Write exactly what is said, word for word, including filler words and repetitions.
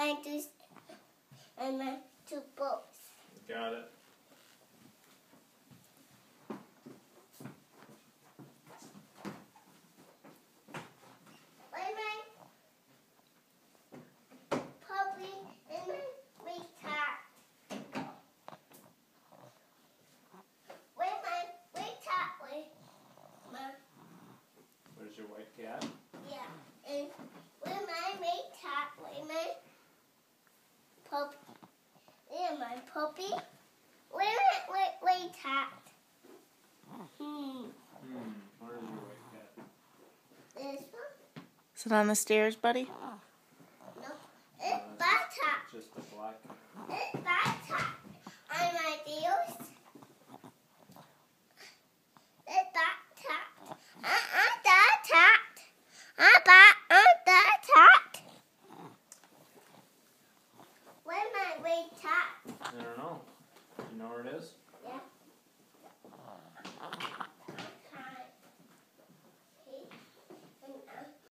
my two and my two books. Got it. Where my puppy and my big cat. Where my big cat? Where my Where's your white cat? yeah, and where my big cat? Where my puppy? Where my puppy? Where my where, where cat? Hmm. Hmm. Where's your white cat? This one? Is it on the stairs, buddy? No. It's Bata. Just the black. It's Bata. I'm my deals. It's Bata. I'm that cat. I'm that. I'm that cat. Where's my red cat? I don't know. Do you know where it is?